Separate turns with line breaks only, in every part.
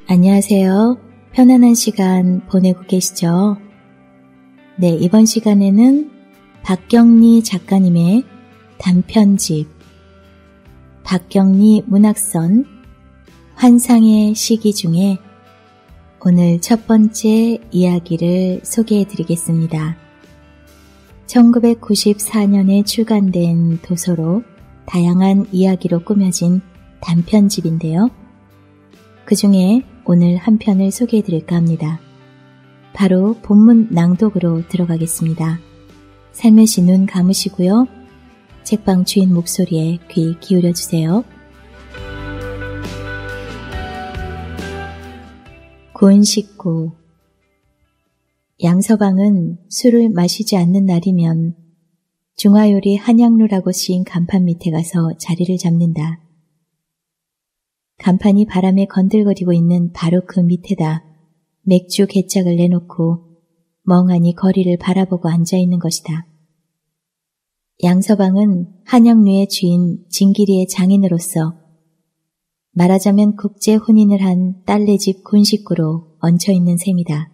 안녕하세요. 편안한 시간 보내고 계시죠? 네, 이번 시간에는 박경리 작가님의 단편집 박경리 문학선 환상의 시기 중에 오늘 첫 번째 이야기를 소개해 드리겠습니다. 1994년에 출간된 도서로 다양한 이야기로 꾸며진 단편집인데요. 그 중에 오늘 한 편을 소개해 드릴까 합니다. 바로 본문 낭독으로 들어가겠습니다. 살며시 눈 감으시고요. 책방 주인 목소리에 귀 기울여 주세요. 고은 식구. 양서방은 술을 마시지 않는 날이면 중화요리 한양루라고 쓰인 간판 밑에 가서 자리를 잡는다. 간판이 바람에 건들거리고 있는 바로 그 밑에다 맥주 개짝을 내놓고 멍하니 거리를 바라보고 앉아있는 것이다. 양서방은 한양루의 주인 진기리의 장인으로서 말하자면 국제 혼인을 한 딸네 집 군식구로 얹혀있는 셈이다.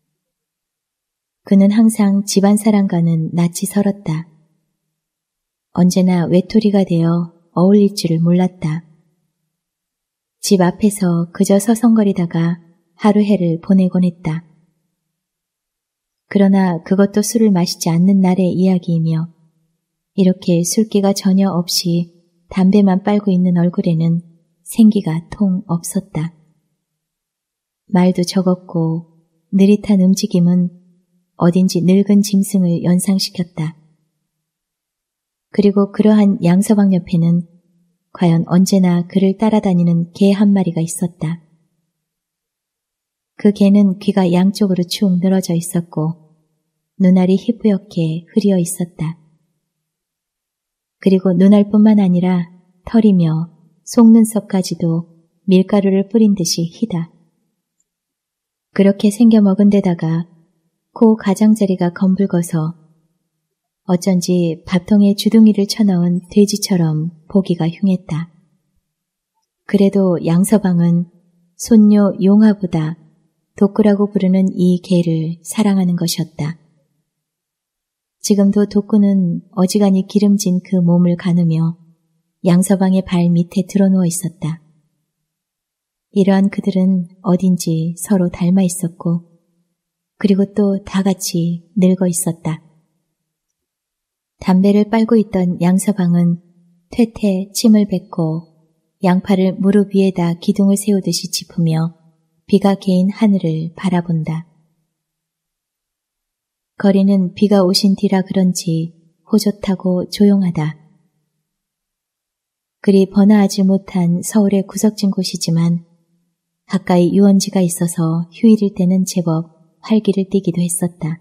그는 항상 집안 사람과는 낯이 설었다. 언제나 외톨이가 되어 어울릴 줄을 몰랐다. 집 앞에서 그저 서성거리다가 하루 해를 보내곤 했다. 그러나 그것도 술을 마시지 않는 날의 이야기이며 이렇게 술기가 전혀 없이 담배만 빨고 있는 얼굴에는 생기가 통 없었다. 말도 적었고 느릿한 움직임은 어딘지 늙은 짐승을 연상시켰다. 그리고 그러한 양서방 옆에는 과연 언제나 그를 따라다니는 개 한 마리가 있었다. 그 개는 귀가 양쪽으로 축 늘어져 있었고 눈알이 희뿌옇게 흐리어 있었다. 그리고 눈알뿐만 아니라 털이며 속눈썹까지도 밀가루를 뿌린 듯이 희다. 그렇게 생겨먹은 데다가 코 가장자리가 검붉어서 어쩐지 밥통에 주둥이를 쳐넣은 돼지처럼 보기가 흉했다. 그래도 양서방은 손녀 용화보다 독구라고 부르는 이 개를 사랑하는 것이었다. 지금도 독구는 어지간히 기름진 그 몸을 가누며 양서방의 발 밑에 드러누워 있었다. 이러한 그들은 어딘지 서로 닮아 있었고 그리고 또 다 같이 늙어 있었다. 담배를 빨고 있던 양서방은 퇴퇴 침을 뱉고 양팔을 무릎 위에다 기둥을 세우듯이 짚으며 비가 개인 하늘을 바라본다. 거리는 비가 오신 뒤라 그런지 호젓하고 조용하다. 그리 번화하지 못한 서울의 구석진 곳이지만 가까이 유원지가 있어서 휴일일 때는 제법 활기를 띠기도 했었다.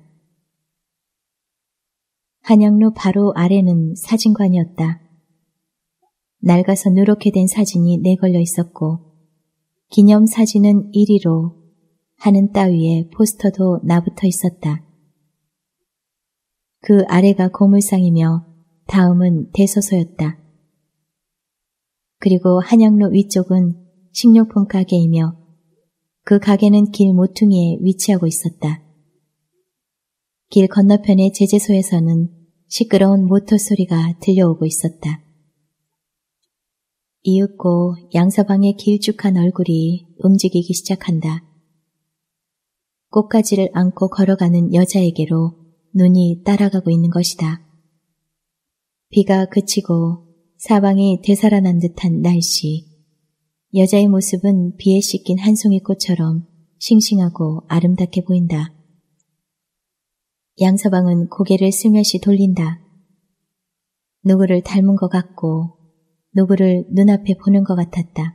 한양로 바로 아래는 사진관이었다. 낡아서 누렇게 된 사진이 내걸려 있었고 기념사진은 1위로 하는 따위에 포스터도 나붙어 있었다. 그 아래가 고물상이며 다음은 대소서였다. 그리고 한양로 위쪽은 식료품 가게이며 그 가게는 길 모퉁이에 위치하고 있었다. 길 건너편의 제재소에서는 시끄러운 모터 소리가 들려오고 있었다. 이윽고 양서방의 길쭉한 얼굴이 움직이기 시작한다. 꽃가지를 안고 걸어가는 여자에게로 눈이 따라가고 있는 것이다. 비가 그치고 사방이 되살아난 듯한 날씨. 여자의 모습은 비에 씻긴 한 송이 꽃처럼 싱싱하고 아름답게 보인다. 양서방은 고개를 슬며시 돌린다. 누구를 닮은 것 같고 누구를 눈앞에 보는 것 같았다.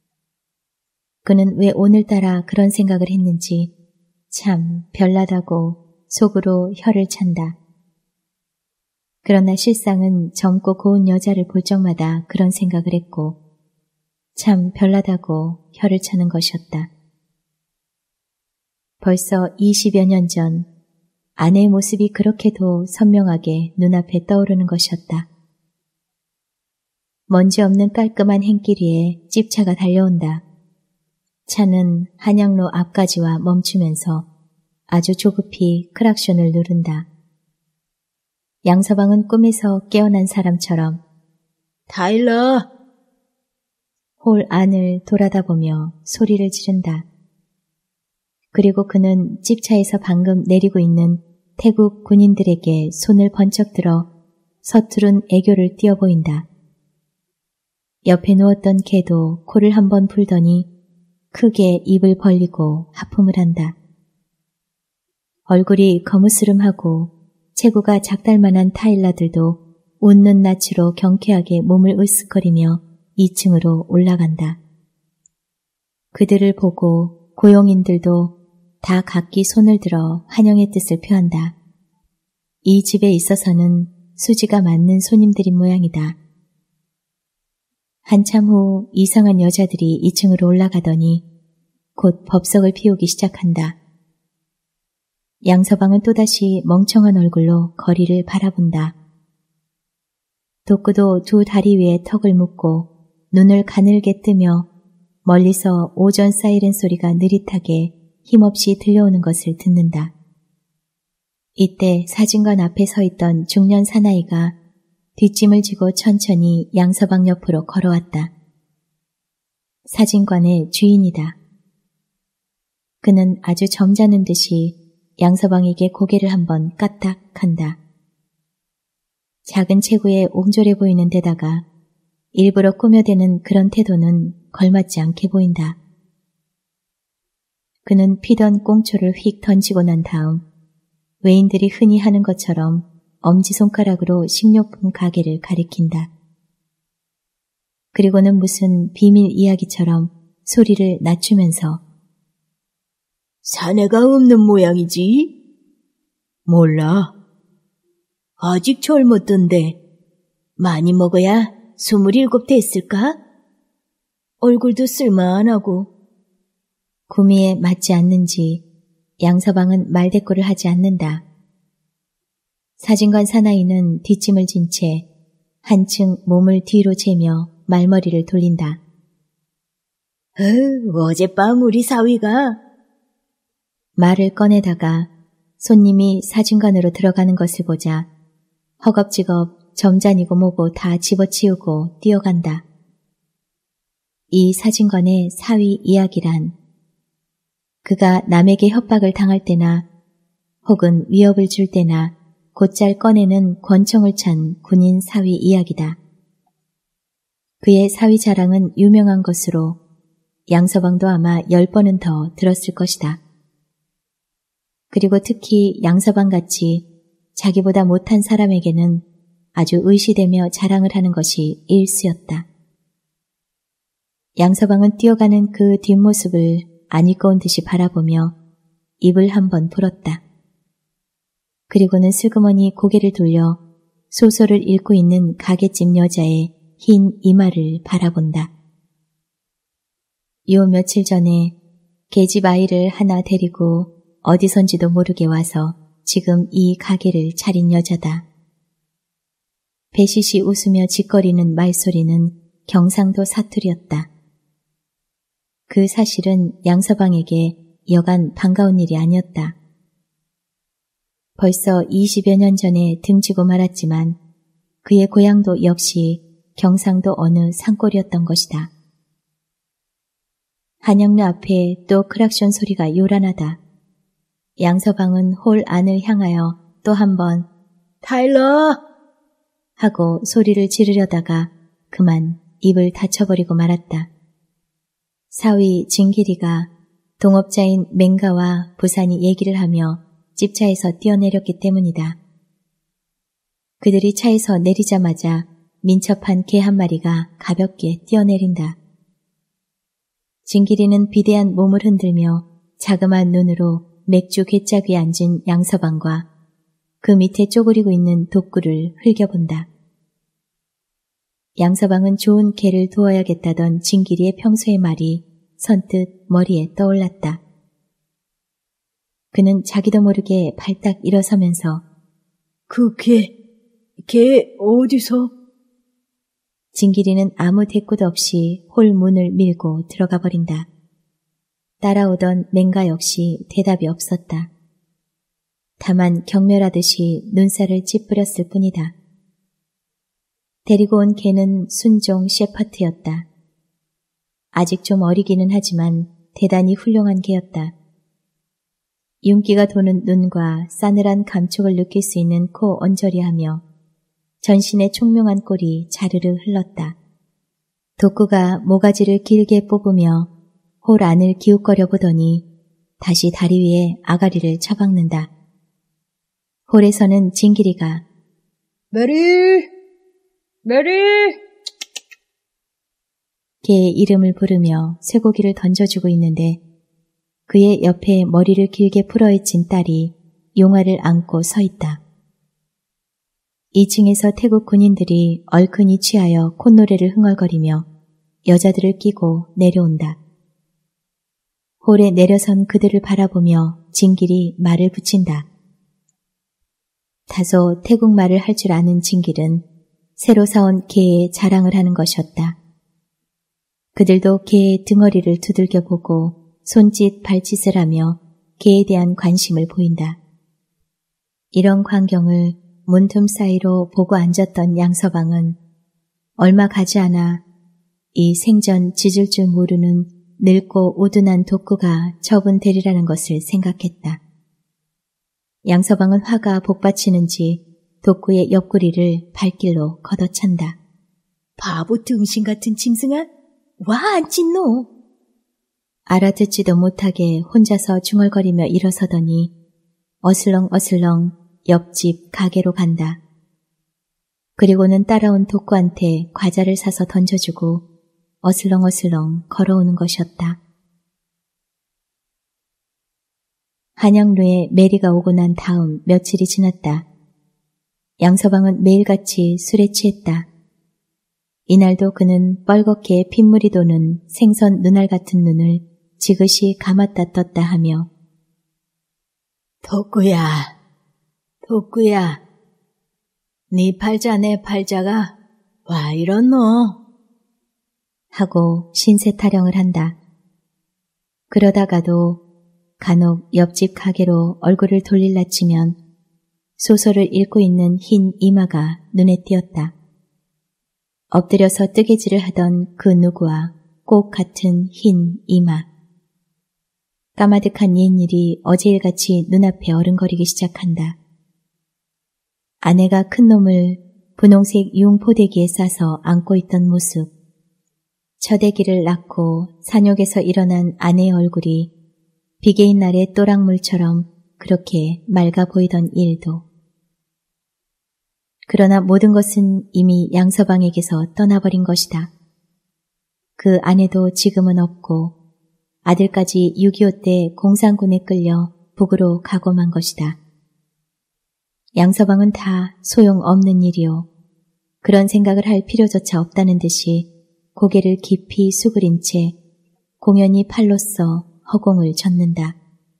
그는 왜 오늘따라 그런 생각을 했는지 참 별나다고 속으로 혀를 찬다. 그러나 실상은 젊고 고운 여자를 볼 적마다 그런 생각을 했고 참 별나다고 혀를 차는 것이었다. 벌써 20여 년 전 아내의 모습이 그렇게도 선명하게 눈앞에 떠오르는 것이었다. 먼지 없는 깔끔한 행길 위에 찝차가 달려온다. 차는 한양로 앞까지와 멈추면서 아주 조급히 크락션을 누른다. 양서방은 꿈에서 깨어난 사람처럼
타일러!
홀 안을 돌아다보며 소리를 지른다. 그리고 그는 집차에서 방금 내리고 있는 태국 군인들에게 손을 번쩍 들어 서투른 애교를 띄어 보인다. 옆에 누웠던 개도 코를 한번 풀더니 크게 입을 벌리고 하품을 한다. 얼굴이 거무스름하고 체구가 작달만한 타일러들도 웃는 낯으로 경쾌하게 몸을 으쓱거리며 2층으로 올라간다. 그들을 보고 고용인들도 다 각기 손을 들어 환영의 뜻을 표한다. 이 집에 있어서는 수지가 맞는 손님들인 모양이다. 한참 후 이상한 여자들이 2층으로 올라가더니 곧 법석을 피우기 시작한다. 양서방은 또다시 멍청한 얼굴로 거리를 바라본다. 독구도 두 다리 위에 턱을 묶고 눈을 가늘게 뜨며 멀리서 오전 사이렌 소리가 느릿하게 힘없이 들려오는 것을 듣는다. 이때 사진관 앞에 서 있던 중년 사나이가 뒷짐을 지고 천천히 양서방 옆으로 걸어왔다. 사진관의 주인이다. 그는 아주 점잖은 듯이 양서방에게 고개를 한번 까딱한다. 작은 체구에 옹졸해 보이는 데다가 일부러 꾸며대는 그런 태도는 걸맞지 않게 보인다. 그는 피던 꽁초를 휙 던지고 난 다음 외인들이 흔히 하는 것처럼 엄지손가락으로 식료품 가게를 가리킨다. 그리고는 무슨 비밀 이야기처럼 소리를 낮추면서
사내가 없는 모양이지? 몰라. 아직 젊었던데 많이 먹어야 27 됐을까? 얼굴도 쓸만하고.
구미에 맞지 않는지 양서방은 말대꾸를 하지 않는다. 사진관 사나이는 뒷짐을 진 채 한층 몸을 뒤로 재며 말머리를 돌린다.
어젯밤 우리 사위가.
말을 꺼내다가 손님이 사진관으로 들어가는 것을 보자 허겁지겁 점잔이고 뭐고 다 집어치우고 뛰어간다. 이 사진관의 사위 이야기란 그가 남에게 협박을 당할 때나 혹은 위협을 줄 때나 곧잘 꺼내는 권총을 찬 군인 사위 이야기다. 그의 사위 자랑은 유명한 것으로 양서방도 아마 10번은 더 들었을 것이다. 그리고 특히 양서방같이 자기보다 못한 사람에게는 아주 의시되며 자랑을 하는 것이 일수였다. 양서방은 뛰어가는 그 뒷모습을 안 잊고 온 듯이 바라보며 입을 한번 풀었다. 그리고는 슬그머니 고개를 돌려 소설을 읽고 있는 가게집 여자의 흰 이마를 바라본다. 요 며칠 전에 계집 아이를 하나 데리고 어디선지도 모르게 와서 지금 이 가게를 차린 여자다. 배시시 웃으며 짓거리는 말소리는 경상도 사투리였다. 그 사실은 양서방에게 여간 반가운 일이 아니었다. 벌써 20여 년 전에 등지고 말았지만 그의 고향도 역시 경상도 어느 산골이었던 것이다. 한양로 앞에 또 크락션 소리가 요란하다. 양서방은 홀 안을 향하여 또 한 번
타일러!
하고 소리를 지르려다가 그만 입을 닫혀버리고 말았다. 사위 진길이가 동업자인 맹가와 부산이 얘기를 하며 집차에서 뛰어내렸기 때문이다. 그들이 차에서 내리자마자 민첩한 개 한 마리가 가볍게 뛰어내린다. 진길이는 비대한 몸을 흔들며 자그마한 눈으로 맥주 괴짝 위에 앉은 양서방과 그 밑에 쪼그리고 있는 독구를 흘겨본다. 양서방은 좋은 개를 두어야겠다던 진길이의 평소의 말이 선뜻 머리에 떠올랐다. 그는 자기도 모르게 발딱 일어서면서
그 걔 어디서?
진길이는 아무 대꾸도 없이 홀 문을 밀고 들어가 버린다. 따라오던 맹가 역시 대답이 없었다. 다만 경멸하듯이 눈살을 찌푸렸을 뿐이다. 데리고 온 개는 순종 셰퍼트였다. 아직 좀 어리기는 하지만 대단히 훌륭한 개였다. 윤기가 도는 눈과 싸늘한 감촉을 느낄 수 있는 코 언저리하며 전신의 총명한 꼴이 자르르 흘렀다. 독구가 모가지를 길게 뽑으며 홀 안을 기웃거려 보더니 다시 다리 위에 아가리를 쳐박는다. 홀에서는 진길이가
메리! 메리!
개의 이름을 부르며 쇠고기를 던져주고 있는데 그의 옆에 머리를 길게 풀어헤친 딸이 용화를 안고 서 있다. 2층에서 태국 군인들이 얼큰이 취하여 콧노래를 흥얼거리며 여자들을 끼고 내려온다. 홀에 내려선 그들을 바라보며 진길이 말을 붙인다. 다소 태국말을 할 줄 아는 진길은 새로 사온 개의 자랑을 하는 것이었다. 그들도 개의 등어리를 두들겨보고 손짓 발짓을 하며 개에 대한 관심을 보인다. 이런 광경을 문틈 사이로 보고 앉았던 양서방은 얼마 가지 않아 이 생전 짖을 줄 모르는 늙고 우둔한 독구가 처분 되리라는 것을 생각했다. 양서방은 화가 복받치는지 독구의 옆구리를 발길로 걷어찬다.
바보 등신 같은 짐승아, 와 안 찢노.
알아듣지도 못하게 혼자서 중얼거리며 일어서더니 어슬렁어슬렁 옆집 가게로 간다. 그리고는 따라온 독구한테 과자를 사서 던져주고 어슬렁어슬렁 걸어오는 것이었다. 한양루에 메리가 오고 난 다음 며칠이 지났다. 양서방은 매일같이 술에 취했다. 이날도 그는 뻘겋게 핏물이 도는 생선 눈알 같은 눈을 지그시 감았다 떴다 하며
독구야, 네 팔자 내 팔자가 와 이렇노?
하고 신세 타령을 한다. 그러다가도 간혹 옆집 가게로 얼굴을 돌릴라 치면 소설을 읽고 있는 흰 이마가 눈에 띄었다. 엎드려서 뜨개질을 하던 그 누구와 꼭 같은 흰 이마. 까마득한 옛일이 어제일같이 눈앞에 어른거리기 시작한다. 아내가 큰 놈을 분홍색 융포대기에 싸서 안고 있던 모습. 첫 아기를 낳고 산욕에서 일어난 아내의 얼굴이 비개인 날의 또랑물처럼 그렇게 맑아 보이던 일도. 그러나 모든 것은 이미 양서방에게서 떠나버린 것이다. 그 아내도 지금은 없고 아들까지 6.25 때 공산군에 끌려 북으로 가고만 것이다. 양서방은 다 소용없는 일이요. 그런 생각을 할 필요조차 없다는 듯이 고개를 깊이 수그린 채 공연히 팔로써 허공을 젓는다.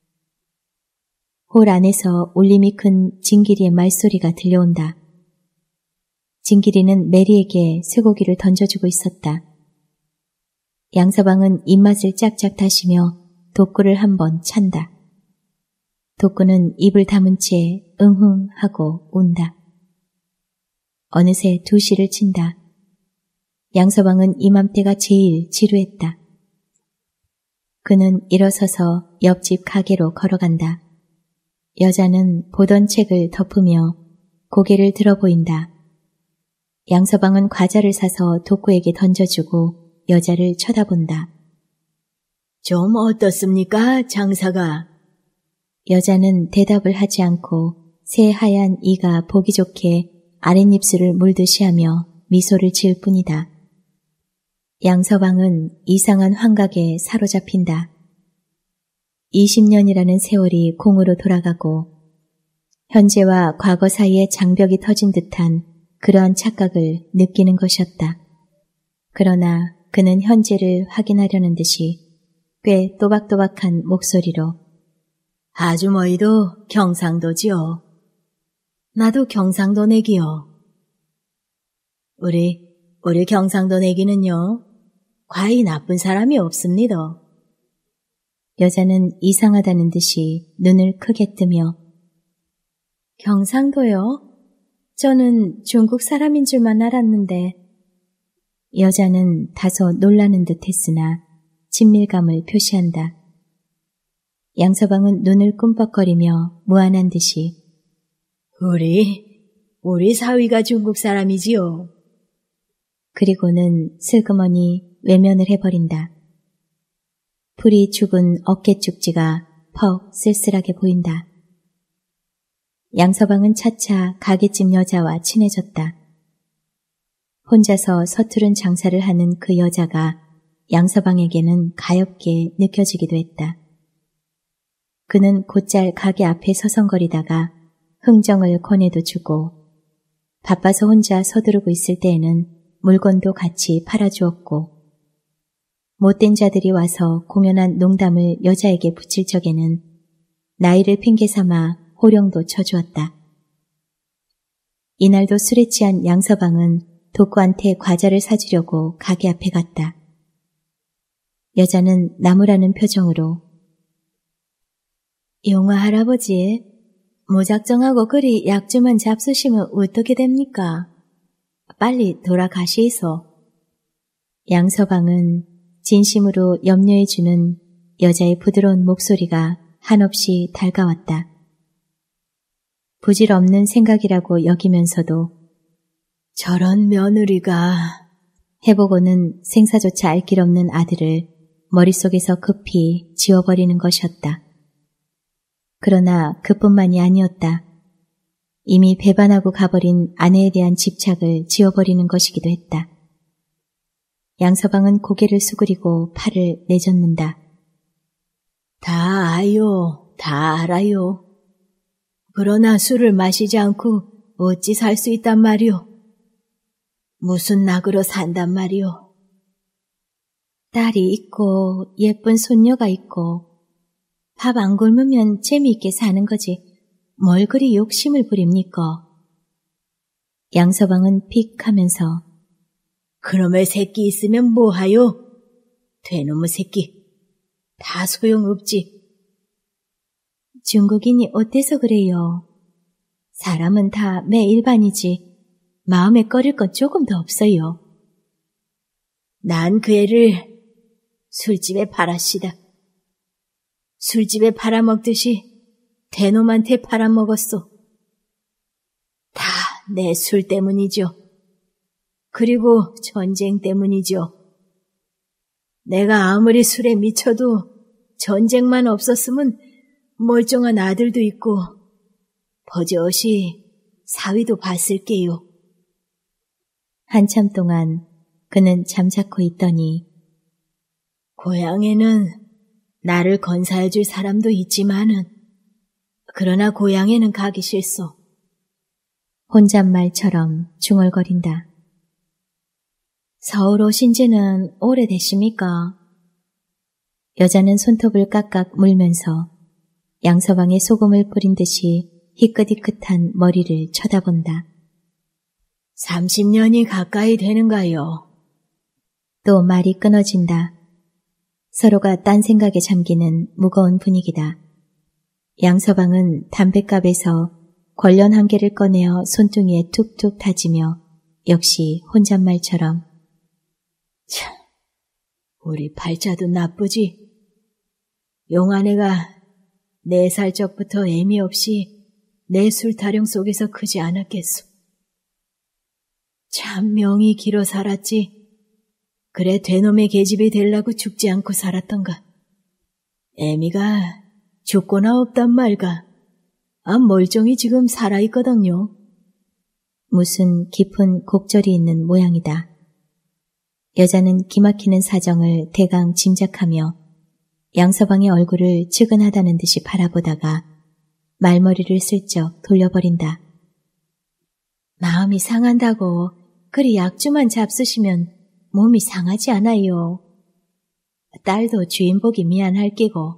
홀 안에서 울림이 큰 진길이의 말소리가 들려온다. 진길이는 메리에게 쇠고기를 던져주고 있었다. 양서방은 입맛을 짝짝 다시며 독구를 한번 찬다. 독구는 입을 다문 채 응흥 하고 운다. 어느새 2시를 친다. 양서방은 이맘때가 제일 지루했다. 그는 일어서서 옆집 가게로 걸어간다. 여자는 보던 책을 덮으며 고개를 들어 보인다. 양서방은 과자를 사서 독구에게 던져주고 여자를 쳐다본다.
좀 어떻습니까, 장사가?
여자는 대답을 하지 않고 새하얀 이가 보기 좋게 아랫입술을 물듯이 하며 미소를 지을 뿐이다. 양서방은 이상한 환각에 사로잡힌다. 20년이라는 세월이 공으로 돌아가고 현재와 과거 사이에 장벽이 터진 듯한 그러한 착각을 느끼는 것이었다. 그러나 그는 현재를 확인하려는 듯이 꽤 또박또박한 목소리로
아주머니도 경상도지요. 나도 경상도 내기요. 우리 경상도 내기는요, 과히 나쁜 사람이 없습니다.
여자는 이상하다는 듯이 눈을 크게 뜨며
경상도요? 저는 중국 사람인 줄만 알았는데.
여자는 다소 놀라는 듯 했으나 친밀감을 표시한다. 양서방은 눈을 꿈뻑거리며 무안한 듯이
우리 사위가 중국 사람이지요.
그리고는 슬그머니 외면을 해버린다. 풀이 죽은 어깨 쪽지가 퍽 쓸쓸하게 보인다. 양서방은 차차 가게집 여자와 친해졌다. 혼자서 서투른 장사를 하는 그 여자가 양서방에게는 가엾게 느껴지기도 했다. 그는 곧잘 가게 앞에 서성거리다가 흥정을 권해도 주고 바빠서 혼자 서두르고 있을 때에는 물건도 같이 팔아주었고 못된 자들이 와서 공연한 농담을 여자에게 붙일 적에는 나이를 핑계삼아 호령도 쳐주었다. 이날도 술에 취한 양서방은 독구한테 과자를 사주려고 가게 앞에 갔다. 여자는 나무라는 표정으로
용화 할아버지, 무작정하고 그리 약주만 잡수시면 어떻게 됩니까? 빨리 돌아가시소.
양서방은 진심으로 염려해주는 여자의 부드러운 목소리가 한없이 달가웠다. 부질없는 생각이라고 여기면서도
저런 며느리가
해보고는 생사조차 알 길 없는 아들을 머릿속에서 급히 지워버리는 것이었다. 그러나 그뿐만이 아니었다. 이미 배반하고 가버린 아내에 대한 집착을 지워버리는 것이기도 했다. 양서방은 고개를 수그리고 팔을 내젓는다.
다 알아요. 그러나 술을 마시지 않고 어찌 살 수 있단 말이오? 무슨 낙으로 산단 말이오?
딸이 있고 예쁜 손녀가 있고 밥 안 굶으면 재미있게 사는 거지 뭘 그리 욕심을 부립니까? 양서방은 픽 하면서
그놈의 새끼 있으면 뭐하요? 되놈의 새끼. 다 소용없지.
중국인이 어때서 그래요? 사람은 다 매 일반이지 마음에 꺼릴 건 조금도 없어요.
난 그 애를 술집에 팔았시다. 술집에 팔아먹듯이 대놈한테 팔아먹었소. 다 내 술 때문이죠. 그리고 전쟁 때문이죠. 내가 아무리 술에 미쳐도 전쟁만 없었으면 멀쩡한 아들도 있고 버젓이 사위도 봤을게요.
한참 동안 그는 잠자코 있더니
고향에는 나를 건사해줄 사람도 있지만은 그러나 고향에는 가기 싫소.
혼잣말처럼 중얼거린다.
서울 오신 지는 오래되십니까?
여자는 손톱을 깍깍 물면서 양서방의 소금을 뿌린 듯이 희끗희끗한 머리를 쳐다본다.
30년이 가까이 되는가요?
또 말이 끊어진다. 서로가 딴 생각에 잠기는 무거운 분위기다. 양서방은 담뱃갑에서 권련 한 개를 꺼내어 손등에 툭툭 다지며 역시 혼잣말처럼
참, 우리 팔자도 나쁘지. 용아내가 4살 적부터 애미 없이 내 술타령 속에서 크지 않았겠소. 참 명이 길어 살았지. 그래 되놈의 계집이 되려고 죽지 않고 살았던가. 애미가 죽거나 없단 말가. 멀쩡히 지금 살아있거든요.
무슨 깊은 곡절이 있는 모양이다. 여자는 기막히는 사정을 대강 짐작하며 양서방의 얼굴을 측은하다는 듯이 바라보다가 말머리를 슬쩍 돌려버린다.
마음이 상한다고 그리 약주만 잡수시면 몸이 상하지 않아요. 딸도 주인 보기 미안할 끼고.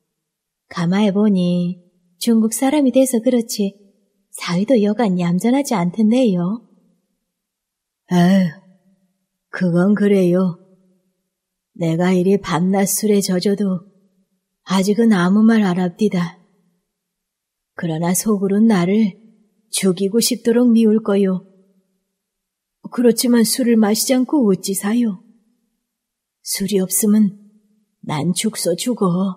가마해보니 중국 사람이 돼서 그렇지 사위도 여간 얌전하지 않던데요. 아유, 그건 그래요. 내가 이리 밤낮 술에 젖어도 아직은 아무 말 안 합디다. 그러나 속으론 나를 죽이고 싶도록 미울 거요. 그렇지만 술을 마시지 않고 어찌 사요? 술이 없으면 난 죽소 죽어.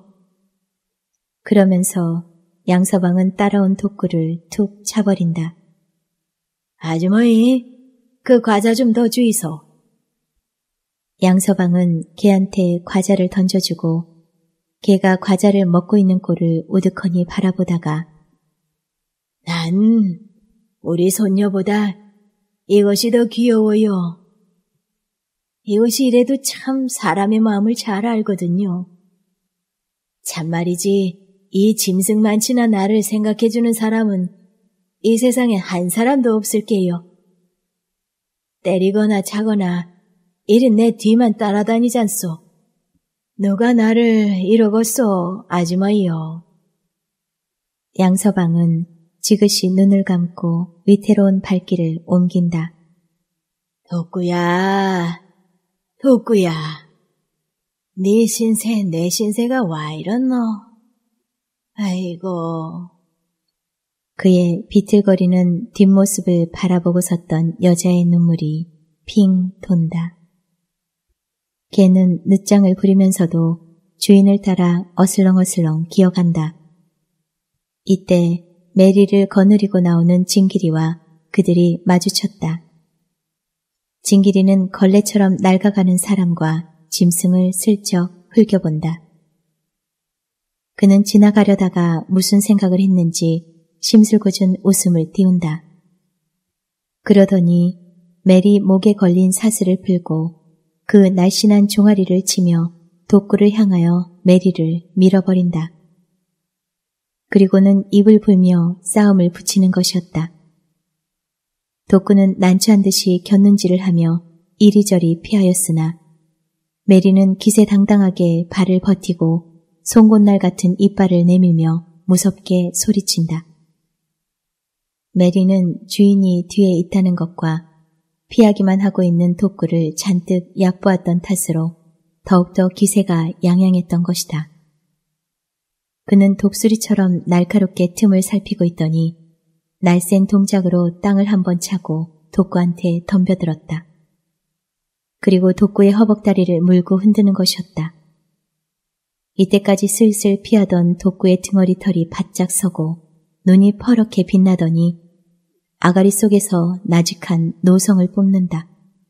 그러면서 양서방은 따라온 독구를 툭 차버린다.
아주머니, 그 과자 좀 더 주이소.
양서방은 개한테 과자를 던져주고 개가 과자를 먹고 있는 꼴을 우두커니 바라보다가
난 우리 손녀보다 이것이 더 귀여워요. 이것이 이래도 참 사람의 마음을 잘 알거든요. 참말이지 이 짐승 많지나 나를 생각해주는 사람은 이 세상에 한 사람도 없을게요. 때리거나 차거나 이리 내 뒤만 따라다니잖소. 누가 나를 이러겠소, 아주머니요.
양서방은 지그시 눈을 감고 위태로운 발길을 옮긴다.
독구야, 독구야. 네 신세, 내 신세가 와 이렇노? 아이고.
그의 비틀거리는 뒷모습을 바라보고 섰던 여자의 눈물이 핑 돈다. 개는 늦장을 부리면서도 주인을 따라 어슬렁어슬렁 기어간다. 이때 메리를 거느리고 나오는 징기리와 그들이 마주쳤다. 징기리는 걸레처럼 낡아가는 사람과 짐승을 슬쩍 흘겨본다. 그는 지나가려다가 무슨 생각을 했는지 심술궂은 웃음을 띄운다. 그러더니 메리 목에 걸린 사슬을 풀고 그 날씬한 종아리를 치며 독구를 향하여 메리를 밀어버린다. 그리고는 입을 불며 싸움을 붙이는 것이었다. 독구는 난처한 듯이 곁눈질을 하며 이리저리 피하였으나 메리는 기세당당하게 발을 버티고 송곳날 같은 이빨을 내밀며 무섭게 소리친다. 메리는 주인이 뒤에 있다는 것과 피하기만 하고 있는 독구를 잔뜩 얕보았던 탓으로 더욱더 기세가 양양했던 것이다. 그는 독수리처럼 날카롭게 틈을 살피고 있더니 날쌘 동작으로 땅을 한번 차고 독구한테 덤벼들었다. 그리고 독구의 허벅다리를 물고 흔드는 것이었다. 이때까지 슬슬 피하던 독구의 등허리 털이 바짝 서고 눈이 퍼렇게 빛나더니 아가리 속에서 나직한 노성을 뽐는다.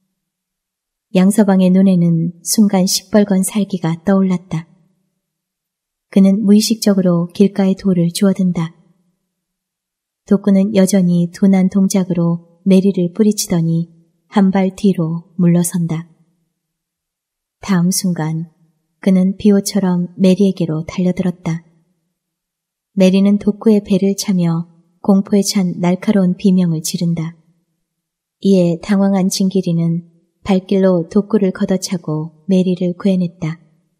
양서방의 눈에는 순간 시뻘건 살기가 떠올랐다. 그는 무의식적으로 길가의 돌을 주워든다. 독구는 여전히 둔한 동작으로 메리를 뿌리치더니 한 발 뒤로 물러선다. 다음 순간 그는 비호처럼 메리에게로 달려들었다. 메리는 독구의 배를 차며 공포에 찬 날카로운 비명을 지른다. 이에 당황한 징기리는 발길로 독구를 걷어차고 메리를 구해냈다.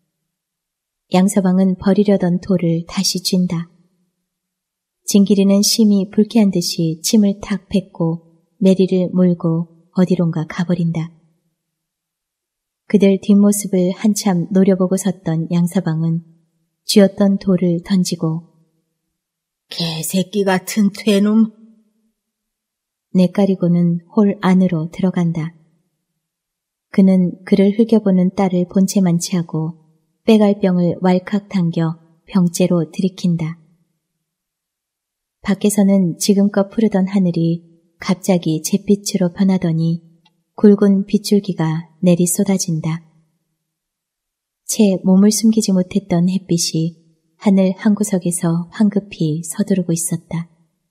양서방은 버리려던 돌을 다시 쥔다. 징기리는 심히 불쾌한 듯이 침을 탁 뱉고 메리를 몰고 어디론가 가버린다. 그들 뒷모습을 한참 노려보고 섰던 양서방은 쥐었던 돌을 던지고
개새끼 같은 퇴놈!
내까리고는 홀 안으로 들어간다. 그는 그를 흘겨보는 딸을 본체 만취하고 빼갈병을 왈칵 당겨 병째로 들이킨다. 밖에서는 지금껏 푸르던 하늘이 갑자기 잿빛으로 변하더니 굵은 빗줄기가 내리 쏟아진다. 채 몸을 숨기지 못했던 햇빛이 하늘 한 구석에서 황급히 서두르고 있었다.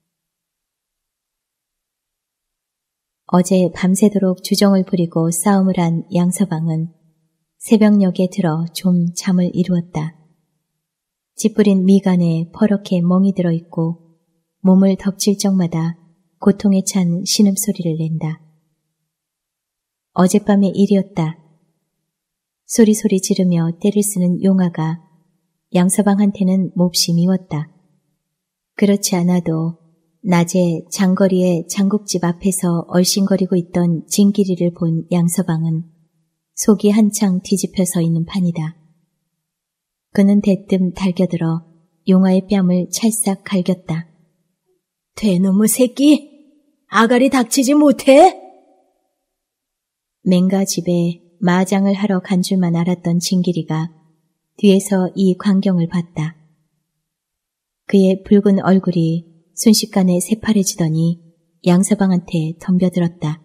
어제 밤새도록 주정을 부리고 싸움을 한 양서방은 새벽녘에 들어 좀 잠을 이루었다. 찌푸린 미간에 퍼렇게 멍이 들어있고 몸을 덮칠 적마다 고통에 찬 신음소리를 낸다. 어젯밤의 일이었다. 소리소리 지르며 떼를 쓰는 용화가 양서방한테는 몹시 미웠다. 그렇지 않아도 낮에 장거리의 장국집 앞에서 얼씬거리고 있던 징기리를 본 양서방은 속이 한창 뒤집혀 서 있는 판이다. 그는 대뜸 달겨들어 용화의 뺨을 찰싹 갈겼다.
되놈의 새끼! 아가리 닥치지 못해?
맹가 집에 마장을 하러 간 줄만 알았던 진길이가 뒤에서 이 광경을 봤다. 그의 붉은 얼굴이 순식간에 새파래지더니 양서방한테 덤벼들었다.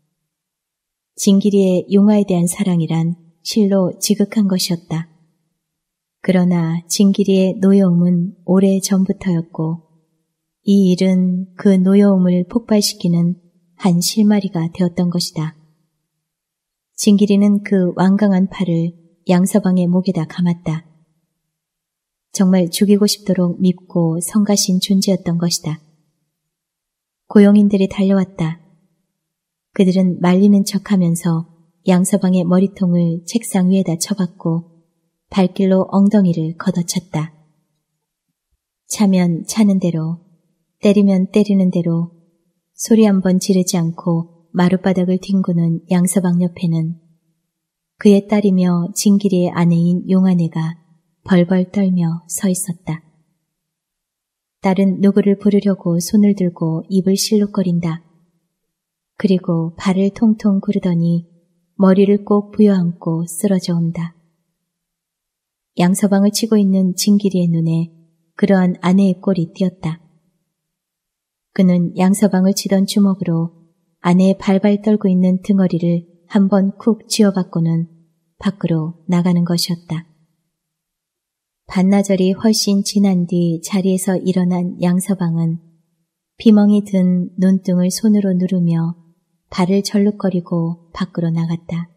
진길이의 용화에 대한 사랑이란 실로 지극한 것이었다. 그러나 진길이의 노여움은 오래 전부터였고 이 일은 그 노여움을 폭발시키는 한 실마리가 되었던 것이다. 진길이는 그 완강한 팔을 양서방의 목에다 감았다. 정말 죽이고 싶도록 밉고 성가신 존재였던 것이다. 고용인들이 달려왔다. 그들은 말리는 척하면서 양서방의 머리통을 책상 위에다 쳐박고 발길로 엉덩이를 걷어찼다. 차면 차는 대로, 때리면 때리는 대로 소리 한번 지르지 않고 마룻바닥을 뒹구는 양서방 옆에는 그의 딸이며 진길이의 아내인 용아내가 벌벌 떨며 서 있었다. 딸은 누구를 부르려고 손을 들고 입을 실룩거린다. 그리고 발을 통통 구르더니 머리를 꼭 부여안고 쓰러져 온다. 양서방을 치고 있는 진길이의 눈에 그러한 아내의 꼴이 띄었다. 그는 양서방을 치던 주먹으로 아내의 발발 떨고 있는 등허리를 한번 쿡 쥐어받고는 밖으로 나가는 것이었다. 반나절이 훨씬 지난 뒤 자리에서 일어난 양서방은 피멍이 든 눈등을 손으로 누르며 발을 절룩거리고 밖으로 나갔다.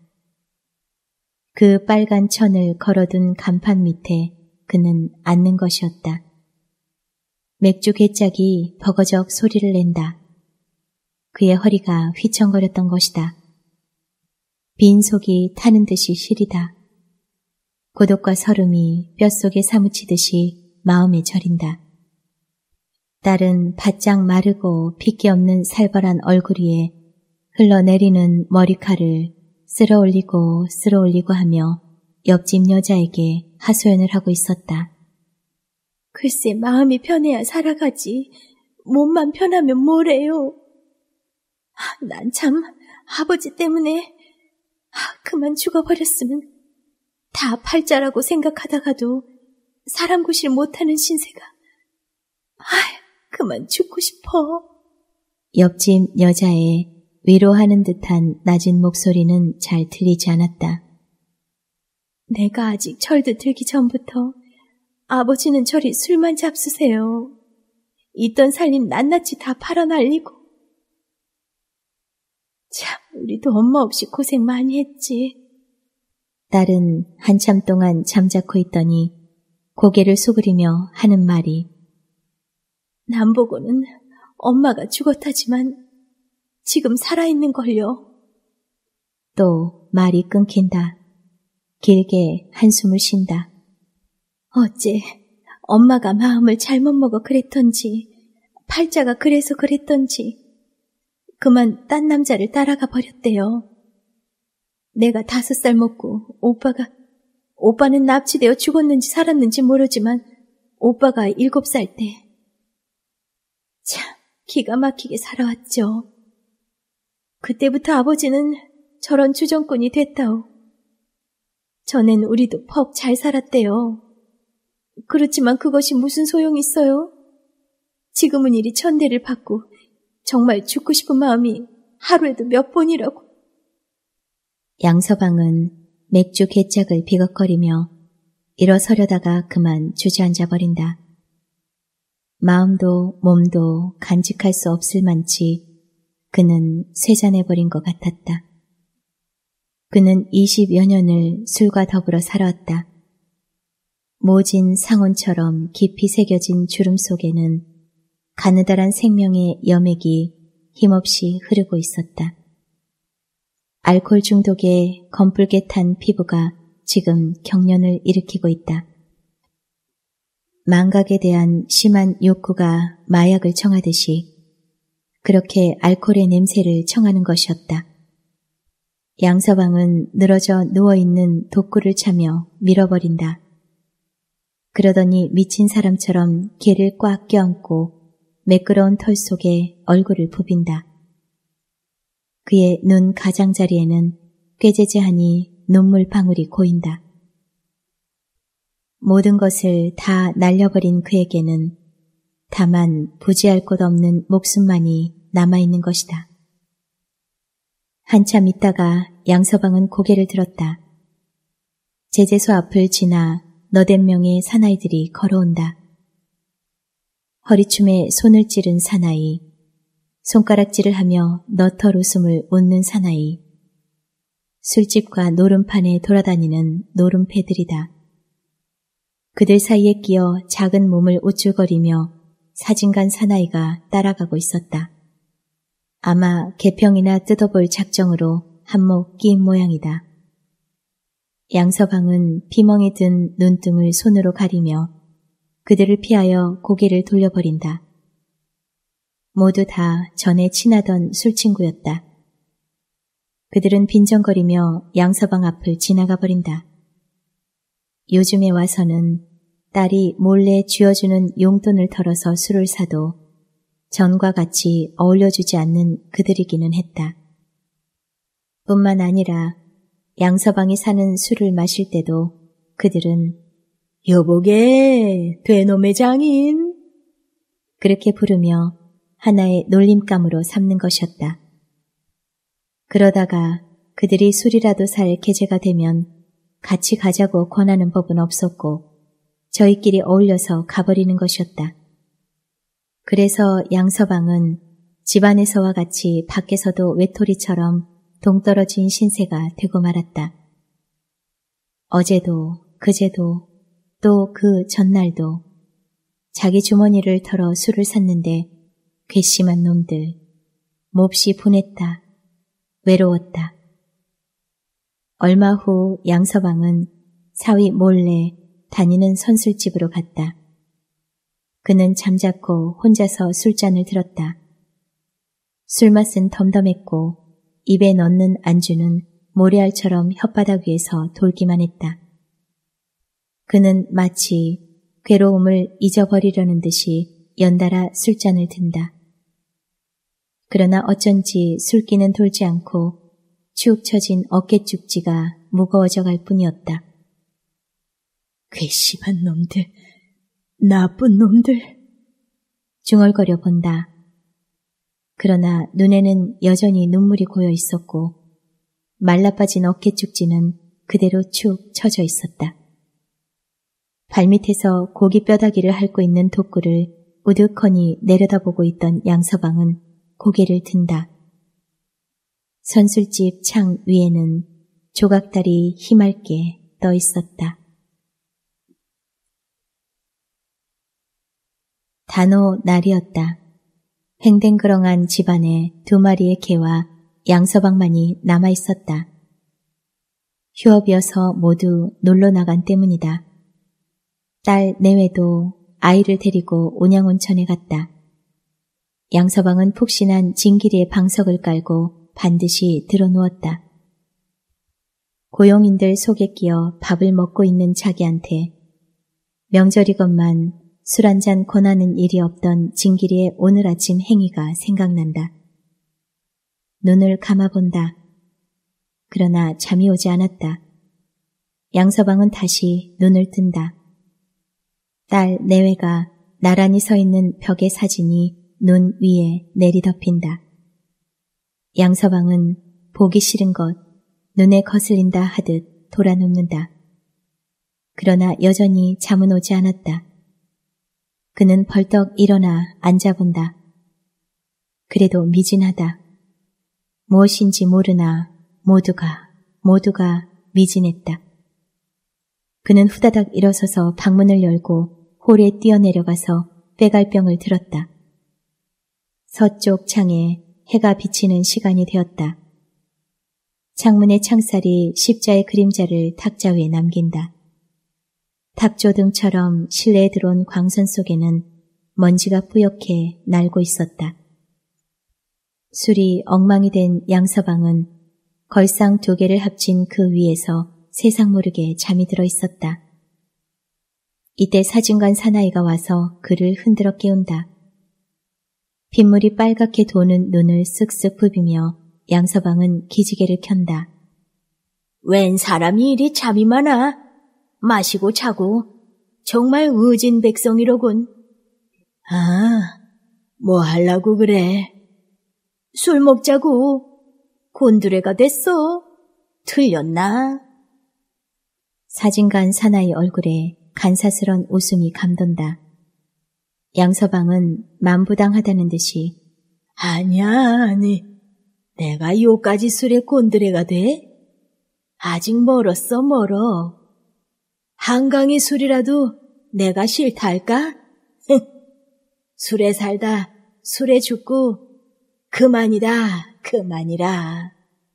그 빨간 천을 걸어둔 간판 밑에 그는 앉는 것이었다. 맥주 괴짝이 버거적 소리를 낸다. 그의 허리가 휘청거렸던 것이다. 빈 속이 타는 듯이 시리다. 고독과 설움이 뼛속에 사무치듯이 마음에 저린다. 딸은 바짝 마르고 핏기 없는 살벌한 얼굴 위에 흘러내리는 머리칼을 쓸어올리고 쓸어올리고 하며 옆집 여자에게 하소연을 하고 있었다.
글쎄 마음이 편해야 살아가지. 몸만 편하면 뭐래요. 난 참 아버지 때문에 그만 죽어버렸으면. 다 팔자라고 생각하다가도 사람 구실 못하는 신세가. 그만 죽고 싶어.
옆집 여자의 위로하는 듯한 낮은 목소리는 잘 들리지 않았다.
내가 아직 철도 들기 전부터 아버지는 저리 술만 잡수세요. 있던 살림 낱낱이 다 팔아날리고. 참 우리도 엄마 없이 고생 많이 했지.
딸은 한참 동안 잠자코 있더니 고개를 수그리며 하는 말이
남 보고는 엄마가 죽었다지만 지금 살아있는걸요.
또 말이 끊긴다. 길게 한숨을 쉰다.
어째 엄마가 마음을 잘못 먹어 그랬던지 팔자가 그래서 그랬던지 그만 딴 남자를 따라가 버렸대요. 내가 5살 먹고 오빠는 납치되어 죽었는지 살았는지 모르지만 오빠가 7살 때. 참 기가 막히게 살아왔죠. 그때부터 아버지는 저런 주정꾼이 됐다오. 전엔 우리도 퍽 잘 살았대요. 그렇지만 그것이 무슨 소용이 있어요? 지금은 이리 천대를 받고 정말 죽고 싶은 마음이 하루에도 몇 번이라고.
양서방은 맥주 괴짝을 비걱거리며 일어서려다가 그만 주저앉아 버린다. 마음도 몸도 간직할 수 없을 만치 그는 쇠잔해버린 것 같았다. 그는 20여 년을 술과 더불어 살아왔다. 모진 상온처럼 깊이 새겨진 주름 속에는 가느다란 생명의 여맥이 힘없이 흐르고 있었다. 알코올 중독에 검붉게 탄 피부가 지금 경련을 일으키고 있다. 망각에 대한 심한 욕구가 마약을 청하듯이 그렇게 알코올의 냄새를 청하는 것이었다. 양서방은 늘어져 누워있는 독구를 차며 밀어버린다. 그러더니 미친 사람처럼 개를 꽉 껴안고 매끄러운 털 속에 얼굴을 부빈다. 그의 눈 가장자리에는 꾀재재하니 눈물 방울이 고인다. 모든 것을 다 날려버린 그에게는 다만 부지할 곳 없는 목숨만이 남아있는 것이다. 한참 있다가 양서방은 고개를 들었다. 제재소 앞을 지나 너댓 명의 사나이들이 걸어온다. 허리춤에 손을 찌른 사나이, 손가락질을 하며 너털 웃음을 웃는 사나이, 술집과 노름판에 돌아다니는 노름패들이다. 그들 사이에 끼어 작은 몸을 우쭐거리며 사진간 사나이가 따라가고 있었다. 아마 개평이나 뜯어볼 작정으로 한몫 끼인 모양이다. 양서방은 피멍이 든 눈등을 손으로 가리며 그들을 피하여 고개를 돌려버린다. 모두 다 전에 친하던 술친구였다. 그들은 빈정거리며 양서방 앞을 지나가 버린다. 요즘에 와서는 딸이 몰래 쥐어주는 용돈을 털어서 술을 사도 전과 같이 어울려주지 않는 그들이기는 했다. 뿐만 아니라 양서방이 사는 술을 마실 때도 그들은 여보게 되놈의 장인 그렇게 부르며 하나의 놀림감으로 삼는 것이었다. 그러다가 그들이 술이라도 살 계제가 되면 같이 가자고 권하는 법은 없었고 저희끼리 어울려서 가버리는 것이었다. 그래서 양서방은 집안에서와 같이 밖에서도 외톨이처럼 동떨어진 신세가 되고 말았다. 어제도 그제도 또 그 전날도 자기 주머니를 털어 술을 샀는데 괘씸한 놈들 몹시 분했다. 외로웠다. 얼마 후 양서방은 사위 몰래 다니는 선술집으로 갔다. 그는 잠자코 혼자서 술잔을 들었다. 술맛은 덤덤했고 입에 넣는 안주는 모래알처럼 혓바닥 위에서 돌기만 했다. 그는 마치 괴로움을 잊어버리려는 듯이 연달아 술잔을 든다. 그러나 어쩐지 술기는 돌지 않고 축 처진 어깨죽지가 무거워져 갈 뿐이었다.
괘씸한 놈들, 나쁜 놈들.
중얼거려 본다. 그러나 눈에는 여전히 눈물이 고여 있었고 말라빠진 어깨죽지는 그대로 축 처져 있었다. 발밑에서 고기 뼈다귀를 핥고 있는 독구를 우두커니 내려다보고 있던 양서방은 고개를 든다. 선술집 창 위에는 조각달이 희맑게 떠 있었다. 단오 날이었다. 횡댕그렁한 집안에 2마리의 개와 양서방만이 남아있었다. 휴업이어서 모두 놀러 나간 때문이다. 딸 내외도 아이를 데리고 온양온천에 갔다. 양서방은 푹신한 진기리에 방석을 깔고 반드시 들어누웠다. 고용인들 속에 끼어 밥을 먹고 있는 자기한테 명절이건만 술 한잔 권하는 일이 없던 진기리의 오늘 아침 행위가 생각난다. 눈을 감아본다. 그러나 잠이 오지 않았다. 양서방은 다시 눈을 뜬다. 딸 내외가 나란히 서 있는 벽의 사진이 눈 위에 내리덮인다. 양서방은 보기 싫은 것, 눈에 거슬린다 하듯 돌아눕는다. 그러나 여전히 잠은 오지 않았다. 그는 벌떡 일어나 앉아본다. 그래도 미진하다. 무엇인지 모르나 모두가 미진했다. 그는 후다닥 일어서서 방문을 열고 홀에 뛰어내려가서 빼갈병을 들었다. 서쪽 창에 해가 비치는 시간이 되었다. 창문의 창살이 십자의 그림자를 탁자 위에 남긴다. 탁조등처럼 실내에 들어온 광선 속에는 먼지가 뿌옇게 날고 있었다. 술이 엉망이 된 양서방은 걸상 2개를 합친 그 위에서 세상 모르게 잠이 들어 있었다. 이때 사진관 사나이가 와서 그를 흔들어 깨운다. 빗물이 빨갛게 도는 눈을 쓱쓱 부비며 양서방은 기지개를 켠다.
웬 사람이 이리 잠이 많아? 마시고 자고 정말 의진 백성이로군. 아, 뭐 하려고 그래? 술 먹자고. 곤드레가 됐어. 틀렸나?
사진관 사나이 얼굴에 간사스런 웃음이 감돈다. 양서방은 만부당하다는 듯이
아니. 내가 요까지 술에 곤드레가 돼? 아직 멀었어, 멀어. 한강의 술이라도 내가 싫다 할까? 술에 살다 술에 죽고 그만이라.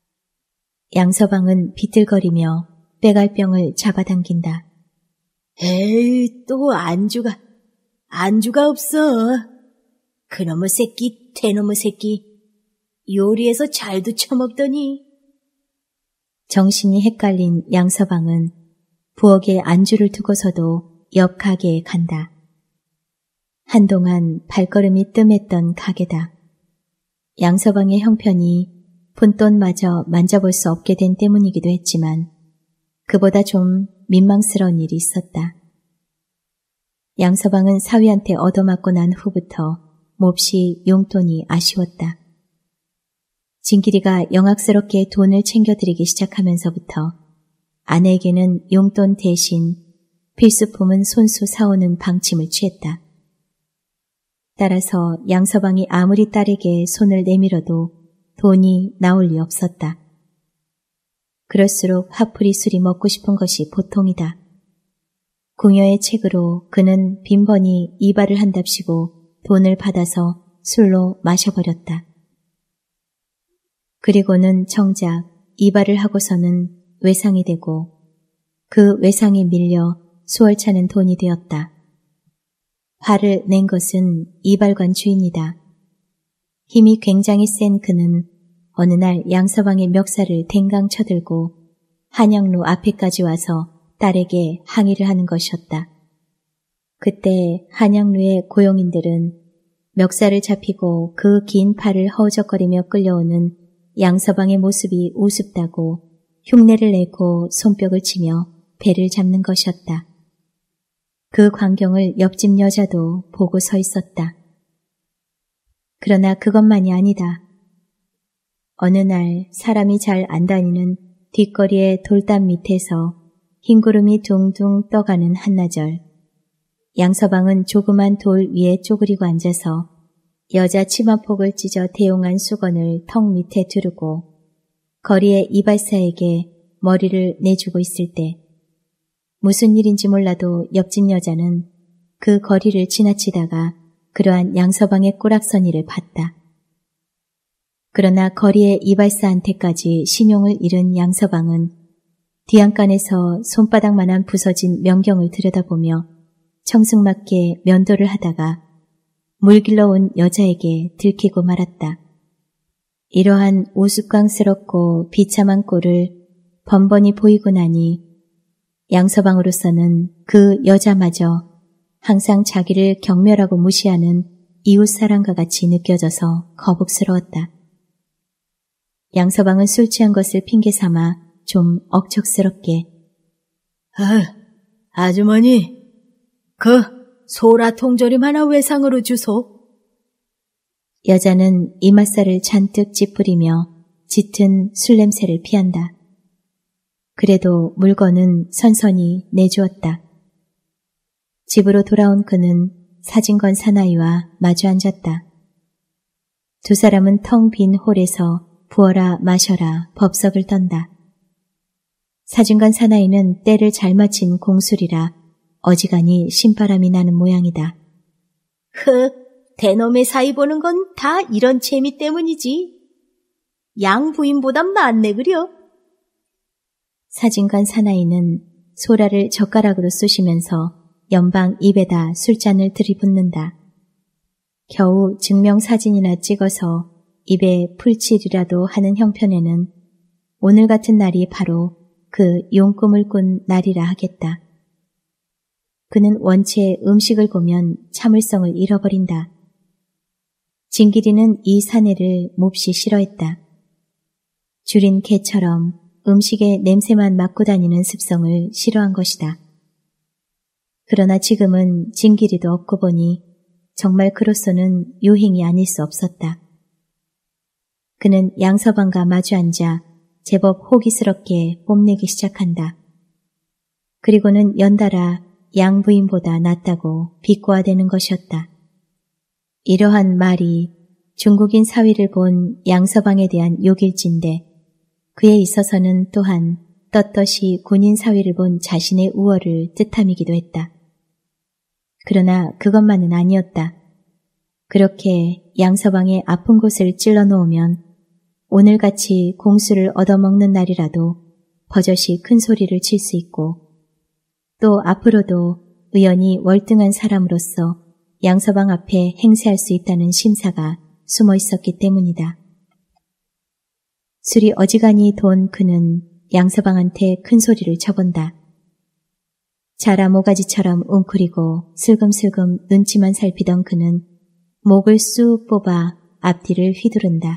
양서방은 비틀거리며 빼갈병을 잡아당긴다.
에이, 또 안주가 없어. 그놈의 새끼, 대놈의 새끼. 요리해서 잘도 처먹더니.
정신이 헷갈린 양서방은 부엌에 안주를 두고서도 옆 가게에 간다. 한동안 발걸음이 뜸했던 가게다. 양서방의 형편이 푼돈마저 만져볼 수 없게 된 때문이기도 했지만 그보다 좀 민망스러운 일이 있었다. 양서방은 사위한테 얻어맞고 난 후부터 몹시 용돈이 아쉬웠다. 진길이가 영악스럽게 돈을 챙겨드리기 시작하면서부터 아내에게는 용돈 대신 필수품은 손수 사오는 방침을 취했다. 따라서 양서방이 아무리 딸에게 손을 내밀어도 돈이 나올 리 없었다. 그럴수록 화풀이 술이 먹고 싶은 것이 보통이다. 궁여의 책으로 그는 빈번히 이발을 한답시고 돈을 받아서 술로 마셔버렸다. 그리고는 정작 이발을 하고서는 외상이 되고 그 외상에 밀려 수월찮은 돈이 되었다. 화를 낸 것은 이발관 주인이다. 힘이 굉장히 센 그는 어느 날 양서방의 멱살을 댕강 쳐들고 한양로 앞에까지 와서 딸에게 항의를 하는 것이었다. 그때 한양로의 고용인들은 멱살을 잡히고 그 긴 팔을 허우적거리며 끌려오는 양서방의 모습이 우습다고 흉내를 내고 손뼉을 치며 배를 잡는 것이었다. 그 광경을 옆집 여자도 보고 서 있었다. 그러나 그것만이 아니다. 어느 날 사람이 잘 안 다니는 뒷거리의 돌담 밑에서 흰구름이 둥둥 떠가는 한나절, 양서방은 조그만 돌 위에 쪼그리고 앉아서 여자 치마폭을 찢어 대용한 수건을 턱 밑에 두르고 거리의 이발사에게 머리를 내주고 있을 때 무슨 일인지 몰라도 옆집 여자는 그 거리를 지나치다가 그러한 양서방의 꼬락서니를 봤다. 그러나 거리의 이발사한테까지 신용을 잃은 양서방은 뒤안간에서 손바닥만한 부서진 명경을 들여다보며 청승맞게 면도를 하다가 물길러 온 여자에게 들키고 말았다. 이러한 우스꽝스럽고 비참한 꼴을 번번이 보이고 나니 양서방으로서는 그 여자마저 항상 자기를 경멸하고 무시하는 이웃사람과 같이 느껴져서 거북스러웠다. 양서방은 술 취한 것을 핑계삼아 좀 억척스럽게
아주머니, 그 소라 통조림 하나 외상으로 주소.
여자는 이맛살을 잔뜩 찌푸리며 짙은 술 냄새를 피한다. 그래도 물건은 선선히 내주었다. 집으로 돌아온 그는 사진관 사나이와 마주 앉았다. 두 사람은 텅 빈 홀에서 부어라 마셔라 법석을 떤다. 사진관 사나이는 때를 잘 맞힌 공술이라 어지간히 신바람이 나는 모양이다.
대놈의 사이 보는 건 다 이런 재미 때문이지. 양부인보단 많네 그려.
사진관 사나이는 소라를 젓가락으로 쑤시면서 연방 입에다 술잔을 들이붓는다. 겨우 증명사진이나 찍어서 입에 풀칠이라도 하는 형편에는 오늘 같은 날이 바로 그 용꿈을 꾼 날이라 하겠다. 그는 원체 음식을 보면 참을성을 잃어버린다. 진길이는 이 사내를 몹시 싫어했다. 줄인 개처럼 음식의 냄새만 맡고 다니는 습성을 싫어한 것이다. 그러나 지금은 진길이도 없고 보니 정말 그로서는 유행이 아닐 수 없었다. 그는 양서방과 마주 앉아 제법 호기스럽게 뽐내기 시작한다. 그리고는 연달아 양부인보다 낫다고 비꼬아대는 것이었다. 이러한 말이 중국인 사위를 본 양서방에 대한 욕일진데 그에 있어서는 또한 떳떳이 군인 사위를 본 자신의 우월을 뜻함이기도 했다. 그러나 그것만은 아니었다. 그렇게 양서방의 아픈 곳을 찔러 놓으면 오늘같이 공수를 얻어먹는 날이라도 버젓이 큰 소리를 칠 수 있고 또 앞으로도 의연히 월등한 사람으로서 양서방 앞에 행세할 수 있다는 심사가 숨어 있었기 때문이다. 술이 어지간히 돈 그는 양서방한테 큰 소리를 쳐본다. 자라 모가지처럼 웅크리고 슬금슬금 눈치만 살피던 그는 목을 쑥 뽑아 앞뒤를 휘두른다.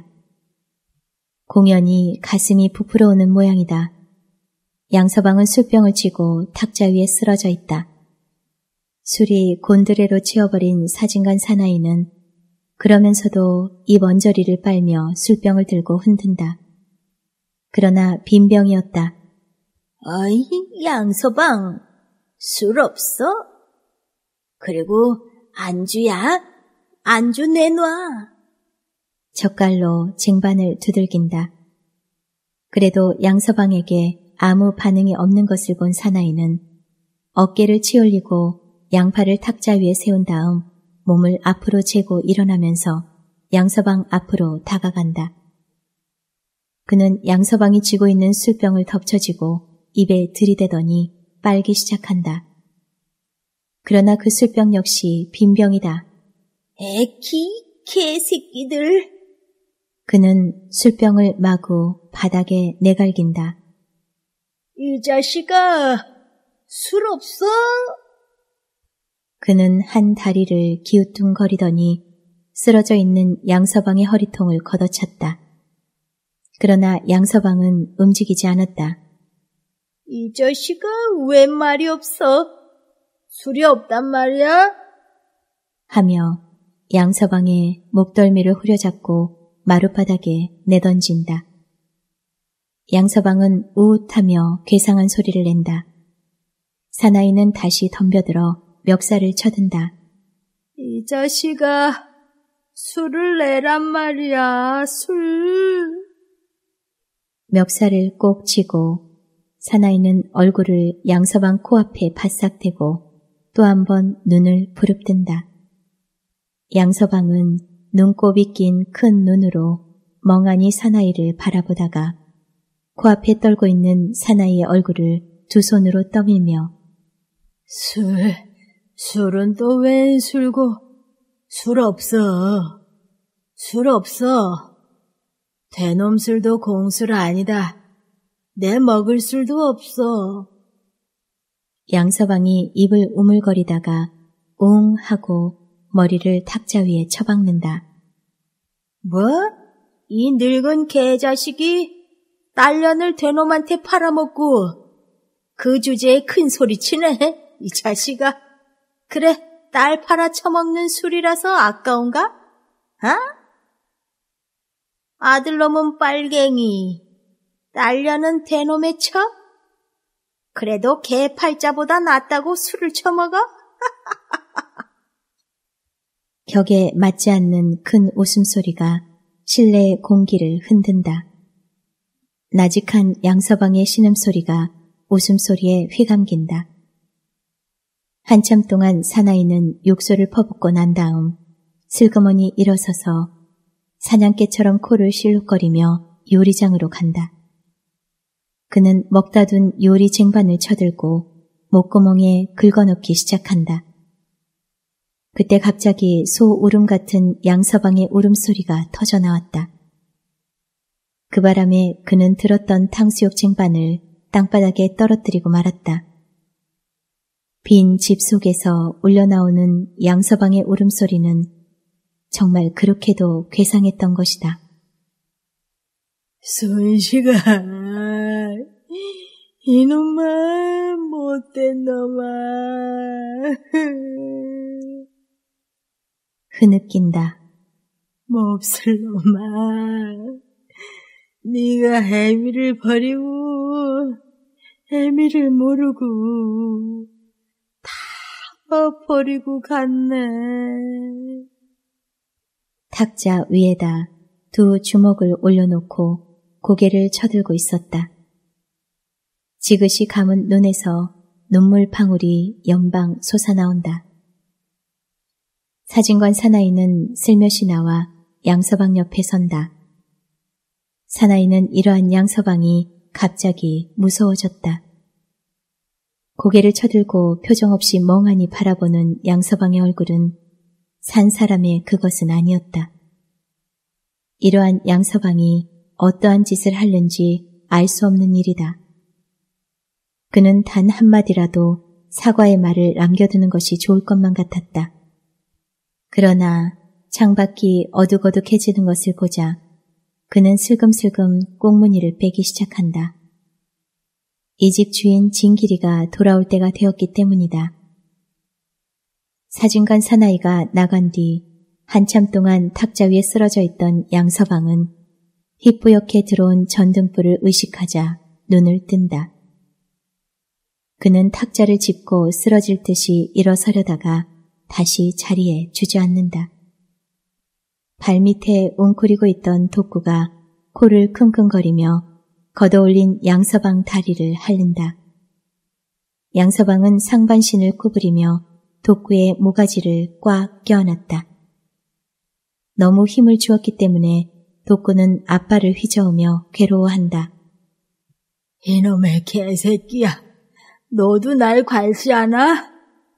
공연히 가슴이 부풀어오는 모양이다. 양서방은 술병을 쥐고 탁자 위에 쓰러져 있다. 술이 곤드레로 채워버린 사진관 사나이는 그러면서도 입 언저리를 빨며 술병을 들고 흔든다. 그러나 빈병이었다.
어이, 양서방, 술 없어? 그리고 안주야? 안주 내놔.
젓갈로 쟁반을 두들긴다. 그래도 양서방에게 아무 반응이 없는 것을 본 사나이는 어깨를 치올리고 양팔을 탁자 위에 세운 다음 몸을 앞으로 재고 일어나면서 양서방 앞으로 다가간다. 그는 양서방이 쥐고 있는 술병을 덮쳐쥐고 입에 들이대더니 빨기 시작한다. 그러나 그 술병 역시 빈병이다.
에키, 개새끼들.
그는 술병을 마구 바닥에 내갈긴다.
이 자식아, 술 없어?
그는 한 다리를 기우뚱거리더니 쓰러져 있는 양서방의 허리통을 걷어찼다. 그러나 양서방은 움직이지 않았다.
이 자식아, 왜 말이 없어? 술이 없단 말이야?
하며 양서방의 목덜미를 후려잡고 마룻바닥에 내던진다. 양서방은 우웃하며 괴상한 소리를 낸다. 사나이는 다시 덤벼들어 멱살을 쳐든다.
이 자식아, 술을 내란 말이야, 술.
멱살을 꼭 쥐고 사나이는 얼굴을 양서방 코앞에 바싹 대고 또 한 번 눈을 부릅뜬다. 양서방은 눈곱이 낀 큰 눈으로 멍하니 사나이를 바라보다가 코앞에 떨고 있는 사나이의 얼굴을 두 손으로 떠밀며
술은 또 웬 술고, 술 없어. 술 없어. 대놈 술도 공술 아니다. 내 먹을 술도 없어.
양서방이 입을 우물거리다가 웅 하고 머리를 탁자 위에 처박는다.
뭐? 이 늙은 개자식이 딸년을 대놈한테 팔아먹고 그 주제에 큰 소리 치네, 이 자식아. 그래, 딸 팔아 처먹는 술이라서 아까운가? 아들놈은 빨갱이, 딸년은 대놈의 척? 그래도 개 팔자보다 낫다고 술을 처먹어?
격에 맞지 않는 큰 웃음소리가 실내의 공기를 흔든다. 나직한 양서방의 신음소리가 웃음소리에 휘감긴다. 한참 동안 사나이는 욕설을 퍼붓고 난 다음 슬그머니 일어서서 사냥개처럼 코를 실룩거리며 요리장으로 간다. 그는 먹다 둔 요리 쟁반을 쳐들고 목구멍에 긁어넣기 시작한다. 그때 갑자기 소 울음 같은 양서방의 울음소리가 터져나왔다. 그 바람에 그는 들었던 탕수육 쟁반을 땅바닥에 떨어뜨리고 말았다. 빈 집 속에서 울려나오는 양서방의 울음소리는 정말 그렇게도 괴상했던 것이다.
순식아, 이놈아, 못된 놈아.
흐느낀다.
몹쓸 놈아. 네가 혜미를 버리고 혜미를 모르고 다 버리고 갔네.
탁자 위에다 두 주먹을 올려놓고 고개를 쳐들고 있었다. 지그시 감은 눈에서 눈물 방울이 연방 솟아나온다. 사진관 사나이는 슬며시 나와 양서방 옆에 선다. 사나이는 이러한 양서방이 갑자기 무서워졌다. 고개를 쳐들고 표정 없이 멍하니 바라보는 양서방의 얼굴은 산 사람의 그것은 아니었다. 이러한 양서방이 어떠한 짓을 하는지 알 수 없는 일이다. 그는 단 한마디라도 사과의 말을 남겨두는 것이 좋을 것만 같았다. 그러나 창밖이 어둑어둑해지는 것을 보자 그는 슬금슬금 꽁무니를 빼기 시작한다. 이 집 주인 진길이가 돌아올 때가 되었기 때문이다. 사진관 사나이가 나간 뒤 한참 동안 탁자 위에 쓰러져 있던 양서방은 희뿌옇게 들어온 전등불을 의식하자 눈을 뜬다. 그는 탁자를 짚고 쓰러질 듯이 일어서려다가 다시 자리에 주저앉는다. 발밑에 웅크리고 있던 독구가 코를 킁킁거리며 걷어올린 양서방 다리를 핥는다. 양서방은 상반신을 구부리며 독구의 모가지를 꽉 껴안았다. 너무 힘을 주었기 때문에 독구는 앞발을 휘저으며 괴로워한다.
이놈의 개새끼야, 너도 날 괄시하나?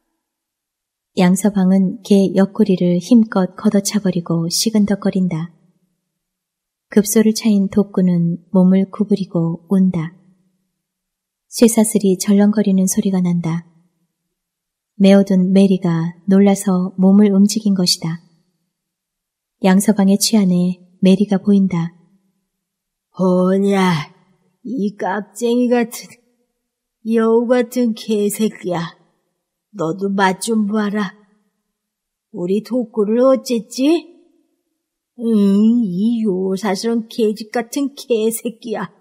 양서방은 개 옆구리를 힘껏 걷어차버리고 시근덕거린다. 급소를 차인 독구는 몸을 구부리고 운다. 쇠사슬이 절렁거리는 소리가 난다. 메어둔 메리가 놀라서 몸을 움직인 것이다. 양서방의 취안에 메리가 보인다.
뭐냐, 이 깍쟁이 같은, 여우 같은 개새끼야. 너도 맛 좀 봐라. 우리 독구를 어쨌지? 이 요사스런 개집 같은 개새끼야.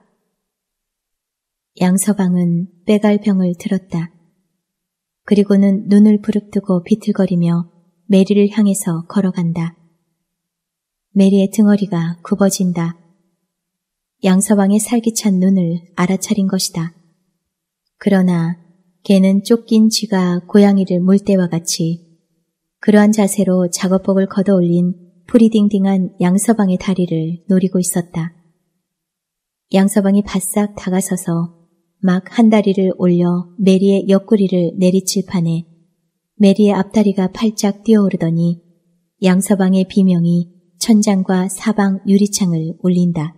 양서방은 빼갈병을 들었다. 그리고는 눈을 부릅뜨고 비틀거리며 메리를 향해서 걸어간다. 메리의 등허리가 굽어진다. 양서방의 살기찬 눈을 알아차린 것이다. 그러나 개는 쫓긴 쥐가 고양이를 물 때와 같이 그러한 자세로 작업복을 걷어올린 프리딩딩한 양서방의 다리를 노리고 있었다. 양서방이 바싹 다가서서 막 한 다리를 올려 메리의 옆구리를 내리칠 판에 메리의 앞다리가 팔짝 뛰어오르더니 양서방의 비명이 천장과 사방 유리창을 울린다.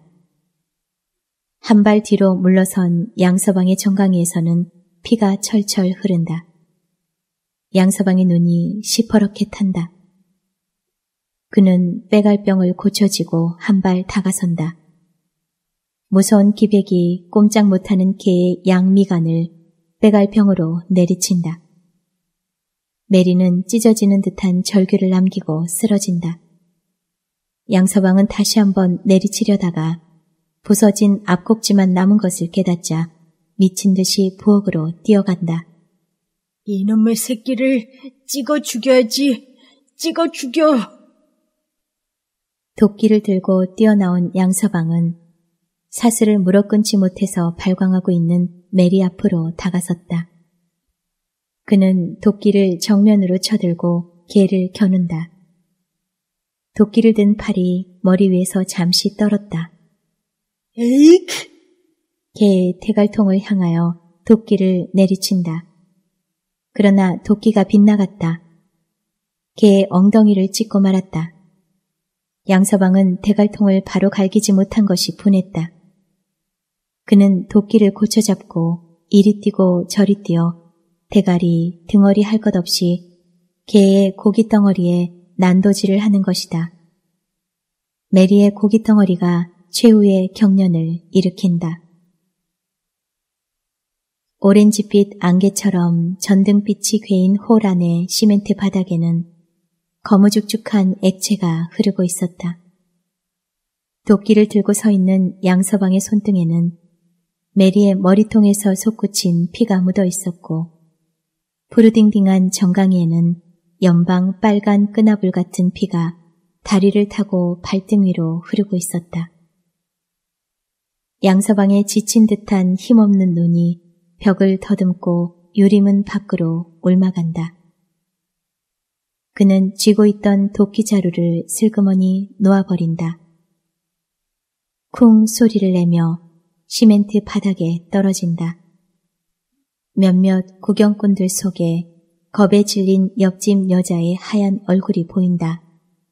한 발 뒤로 물러선 양서방의 정강이에서는 피가 철철 흐른다. 양서방의 눈이 시퍼렇게 탄다. 그는 빼갈병을 고쳐쥐고 한 발 다가선다. 무서운 기백이 꼼짝 못하는 개의 양미간을 빼갈병으로 내리친다. 메리는 찢어지는 듯한 절규를 남기고 쓰러진다. 양서방은 다시 한번 내리치려다가 부서진 앞꼭지만 남은 것을 깨닫자 미친 듯이 부엌으로 뛰어간다.
이놈의 새끼를 찍어 죽여야지. 찍어 죽여.
도끼를 들고 뛰어나온 양서방은 사슬을 물어 끊지 못해서 발광하고 있는 메리 앞으로 다가섰다. 그는 도끼를 정면으로 쳐들고 개를 겨눈다. 도끼를 든 팔이 머리 위에서 잠시 떨었다.
에이크!
개의 태갈통을 향하여 도끼를 내리친다. 그러나 도끼가 빗나갔다. 개의 엉덩이를 찍고 말았다. 양서방은 태갈통을 바로 갈기지 못한 것이 분했다. 그는 도끼를 고쳐잡고 이리 뛰고 저리 뛰어 대가리, 등어리 할 것 없이 개의 고깃덩어리에 난도질을 하는 것이다. 메리의 고깃덩어리가 최후의 경련을 일으킨다. 오렌지빛 안개처럼 전등빛이 괴인 홀 안의 시멘트 바닥에는 거무죽죽한 액체가 흐르고 있었다. 도끼를 들고 서 있는 양서방의 손등에는 메리의 머리통에서 솟구친 피가 묻어 있었고, 푸르딩딩한 정강이에는 연방 빨간 끈아불 같은 피가 다리를 타고 발등 위로 흐르고 있었다. 양서방의 지친 듯한 힘없는 눈이 벽을 더듬고 유리문 밖으로 옮아간다. 그는 쥐고 있던 도끼 자루를 슬그머니 놓아버린다. 쿵 소리를 내며 시멘트 바닥에 떨어진다. 몇몇 구경꾼들 속에 겁에 질린 옆집 여자의 하얀 얼굴이 보인다.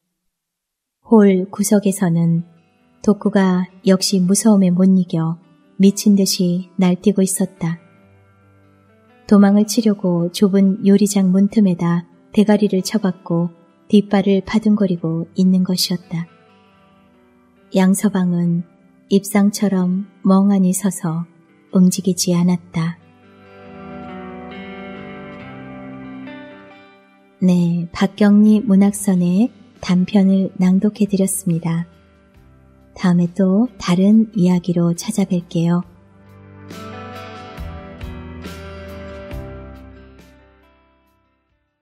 홀 구석에서는 독구가 역시 무서움에 못 이겨 미친 듯이 날뛰고 있었다. 도망을 치려고 좁은 요리장 문틈에다 대가리를 쳐박고 뒷발을 바둥거리고 있는 것이었다. 양서방은 입상처럼 멍하니 서서 움직이지 않았다. 네, 박경리 문학선의 단편을 낭독해드렸습니다. 다음에 또 다른 이야기로 찾아뵐게요.